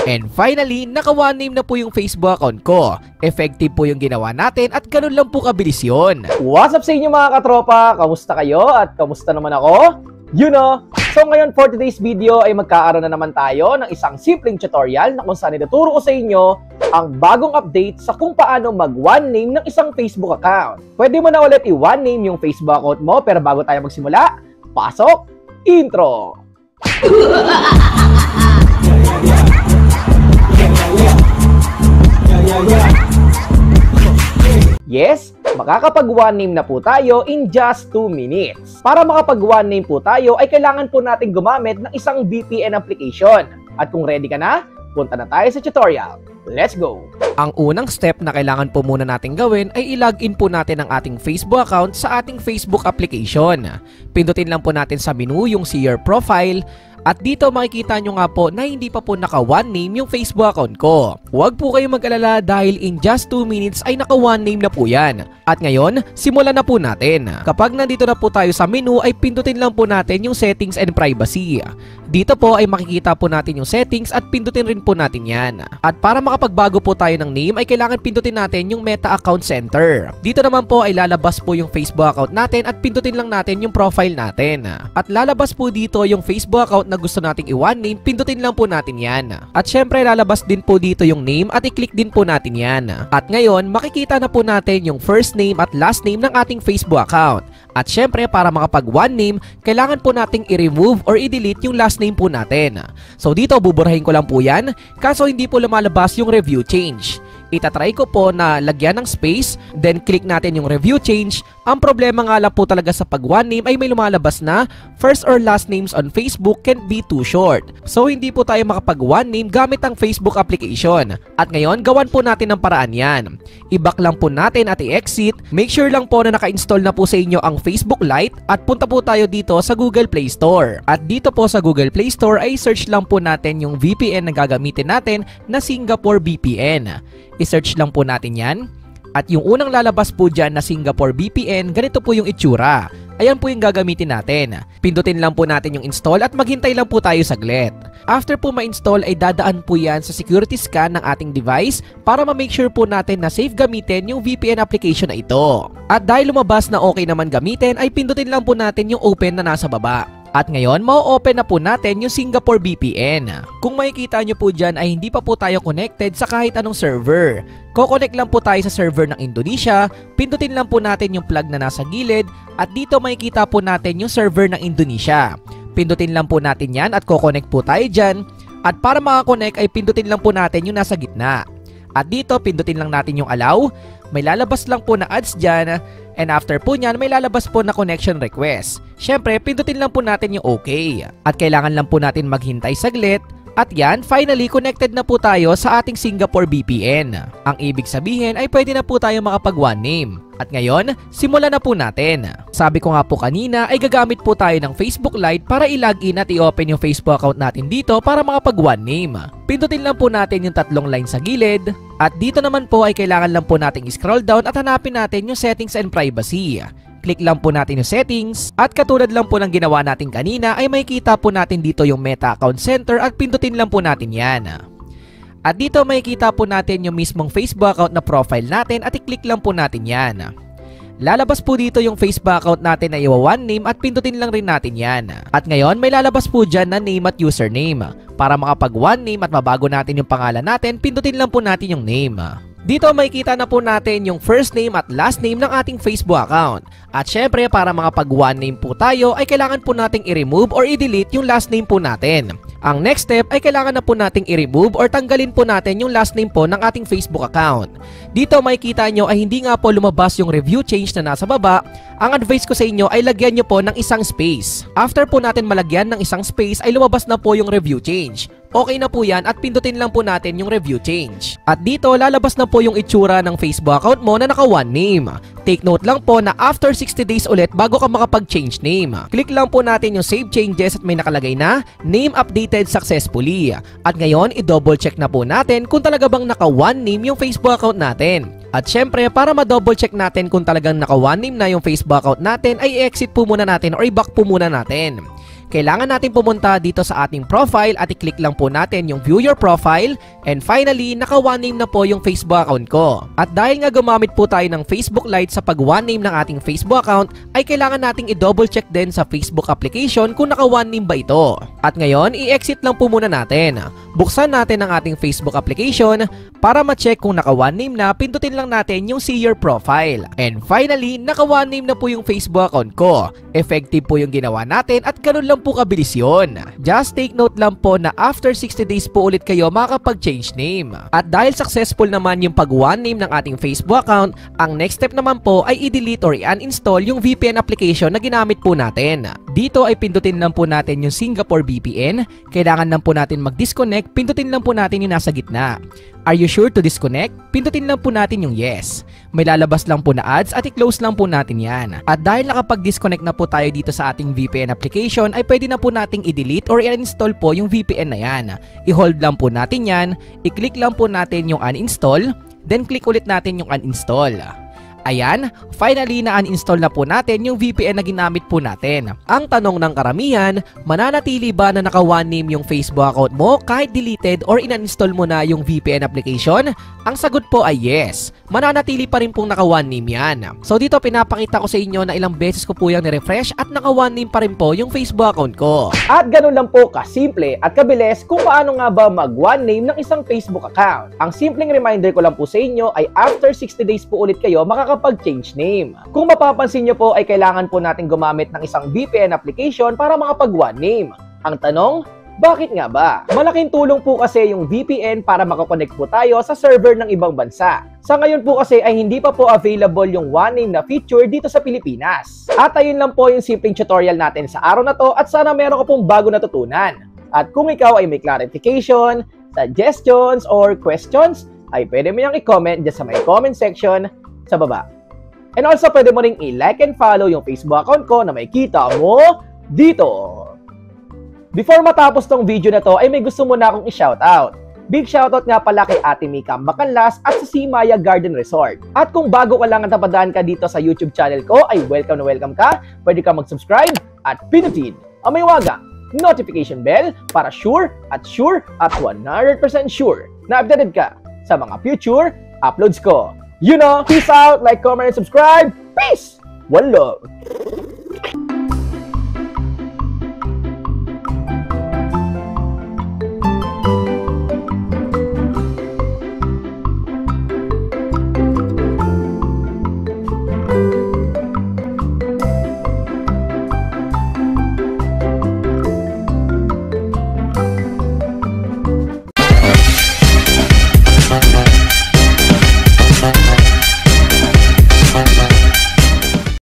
And finally, naka one name na po yung Facebook account ko. Effective po yung ginawa natin at ganun lang po kabilis yun. What's up sa inyo mga katropa? Kamusta kayo at kamusta naman ako? You know! So ngayon for today's video ay magkakaroon na naman tayo ng isang simpleng tutorial na kung saan ituturo ko sa inyo ang bagong update sa kung paano mag one name ng isang Facebook account. Pwede mo na ulit i-one name yung Facebook account mo, pero bago tayo magsimula, pasok! Intro! Yes, makakapag one name na po tayo in just 2 minutes. Para makapag one name po tayo ay kailangan po natin gumamit ng isang VPN application. At kung ready ka na, punta na tayo sa tutorial. Let's go! Ang unang step na kailangan po muna natin gawin ay i-login po natin ang ating Facebook account sa ating Facebook application. Pindutin lang po natin sa menu yung See Your Profile. At dito makikita nyo nga po na hindi pa po naka one name yung Facebook account ko. Huwag po kayong mag-alala dahil in just 2 minutes ay naka one name na po yan. At ngayon, simulan na po natin. Kapag nandito na po tayo sa menu ay pindutin lang po natin yung Settings and Privacy. Dito po ay makikita po natin yung settings at pindutin rin po natin yan. At para makapagbago po tayo ng name ay kailangan pindutin natin yung Meta Account Center. Dito naman po ay lalabas po yung Facebook account natin at pindutin lang natin yung profile natin. At lalabas po dito yung Facebook account na gusto nating i-one name, pindutin lang po natin yan. At syempre lalabas din po dito yung name at i-click din po natin yan. At ngayon makikita na po natin yung first name at last name ng ating Facebook account. At syempre para makapag one name, kailangan po nating i-remove or i-delete yung last name po natin. So dito buburahin ko lang po yan, kaso hindi po lumalabas yung review change. Itatry ko po na lagyan ng space, then click natin yung review change. Ang problema nga lang po talaga sa pag one name ay may lumalabas na first or last names on Facebook can be too short. So hindi po tayo makapag one name gamit ang Facebook application. At ngayon gawan po natin ng paraan yan. I-back lang po natin at i-exit. Make sure lang po na naka-install na po sa inyo ang Facebook Lite at punta po tayo dito sa Google Play Store. At dito po sa Google Play Store ay search lang po natin yung VPN na gagamitin natin na Singapore VPN. I-search lang po natin yan. At yung unang lalabas po dyan na Singapore VPN, ganito po yung itsura. Ayan po yung gagamitin natin. Pindutin lang po natin yung install at maghintay lang po tayo saglit. After po ma-install ay dadaan po yan sa security scan ng ating device para ma-make sure po natin na safe gamitin yung VPN application na ito. At dahil lumabas na okay naman gamitin ay pindutin lang po natin yung open na nasa baba. At ngayon, ma-open na po natin yung Singapore VPN. Kung makikita nyo po dyan ay hindi pa po tayo connected sa kahit anong server. Ko-connect lang po tayo sa server ng Indonesia, pindutin lang po natin yung plug na nasa gilid at dito makikita po natin yung server ng Indonesia. Pindutin lang po natin yan at ko-connect po tayo dyan. At para makakonect ay pindutin lang po natin yung nasa gitna. At dito pindutin lang natin yung allow. May lalabas lang po na ads dyan. And after po nyan, may lalabas po na connection request. Syempre, pindutin lang po natin yung OK. At kailangan lang po natin maghintay saglit. At yan, finally, connected na po tayo sa ating Singapore VPN. Ang ibig sabihin ay pwede na po tayo makapag one name. At ngayon, simulan na po natin. Sabi ko nga po kanina ay gagamit po tayo ng Facebook Lite para i-login at i-open yung Facebook account natin dito para makapag one name. Pindutin lang po natin yung tatlong line sa gilid. At dito naman po ay kailangan lang po nating scroll down at hanapin natin yung Settings and Privacy. Click lang po natin yung settings at katulad lang po ng ginawa natin kanina ay makikita po natin dito yung Meta Account Center at pindutin lang po natin yan. At dito makikita po natin yung mismong Facebook account na profile natin at i-click lang po natin yan. Lalabas po dito yung Facebook account natin na iwa-one name at pindutin lang rin natin yan. At ngayon may lalabas po dyan na name at username. Para makapag one name at mabago natin yung pangalan natin, pindutin lang po natin yung name. Dito makikita na po natin yung first name at last name ng ating Facebook account. At syempre para makapag one name po tayo ay kailangan po nating i-remove or i-delete yung last name po natin. Ang next step ay kailangan na po nating i-remove or tanggalin po natin yung last name po ng ating Facebook account. Dito makikita nyo ay hindi nga po lumabas yung review change na nasa baba. Ang advice ko sa inyo ay lagyan nyo po ng isang space. After po natin malagyan ng isang space ay lumabas na po yung review change. Okay na po yan at pindutin lang po natin yung review change. At dito lalabas na po yung itsura ng Facebook account mo na naka one name. Take note lang po na after 60 days ulit bago ka makapag-change name. Click lang po natin yung save changes at may nakalagay na name updated successfully. At ngayon i-double check na po natin kung talaga bang naka one name yung Facebook account natin. At syempre para ma-double check natin kung talagang naka one name na yung Facebook account natin ay i-exit po muna natin or i-back po muna natin. kailangan natin pumunta dito sa ating profile at i-click lang po natin yung view your profile, and finally, naka one name na po yung Facebook account ko. At dahil nga gumamit po tayo ng Facebook Lite sa pag one name ng ating Facebook account, ay kailangan nating i-double check din sa Facebook application kung naka one name ba ito. At ngayon, i-exit lang po muna natin. Buksan natin ang ating Facebook application para ma-check kung naka one name na, pindutin lang natin yung see your profile. And finally, naka one name na po yung Facebook account ko. Effective po yung ginawa natin at ganun lang po kabilis yun. Just take note lang po na after 60 days po ulit kayo makakapag-change name. At dahil successful naman yung pag one name ng ating Facebook account, ang next step naman po ay i-delete or i-uninstall yung VPN application na ginamit po natin. Dito ay pindutin lang po natin yung Singapore VPN. Kailangan lang po natin mag-disconnect, pindutin lang po natin yung nasa gitna. Are you sure to disconnect? Pindutin lang po natin yung yes. May lalabas lang po na ads at i-close lang po natin yan. At dahil nakapag-disconnect na po tayo dito sa ating VPN application, ay pwede na po nating i-delete or i-install po yung VPN na yan. I-hold lang po natin yan, i-click lang po natin yung uninstall, then click ulit natin yung uninstall. Ayan, finally na-uninstall na po natin yung VPN na ginamit po natin. Ang tanong ng karamihan, mananatili ba na naka one name yung Facebook account mo kahit deleted or in-uninstall mo na yung VPN application? Ang sagot po ay yes. Mananatili pa rin pong naka one name yan. So dito pinapakita ko sa inyo na ilang beses ko po yung ni-refresh at naka one name pa rin po yung Facebook account ko. At ganun lang po kasimple at kabilis kung paano nga ba mag one name ng isang Facebook account. Ang simpleng reminder ko lang po sa inyo ay after 60 days po ulit kayo makakapag-change name. Kung mapapansin nyo po ay kailangan po natin gumamit ng isang VPN application para makapag one name. Ang tanong, bakit nga ba? Malaking tulong po kasi yung VPN para makakonect po tayo sa server ng ibang bansa. Sa ngayon po kasi ay hindi pa po available yung one name na feature dito sa Pilipinas. At ayun lang po yung simpleng tutorial natin sa araw na to at sana meron ka pong bago natutunan. At kung ikaw ay may clarification, suggestions, or questions, ay pwede mo yung i-comment dyan sa may comment section sa baba. And also pwede mo ring i-like and follow yung Facebook account ko na makikita mo dito. Before matapos tong video na to ay may gusto muna akong i-shoutout. Big shoutout nga pala kay Ate Mika Macanlas at sa Simaya Garden Resort. At kung bago ka lang at napadaan ka dito sa YouTube channel ko ay welcome na welcome ka. Pwede ka mag-subscribe at pinutin ang may waga notification bell para sure at 100% sure na updated ka sa mga future uploads ko. You know, peace out, like, comment, and subscribe. Peace! One love!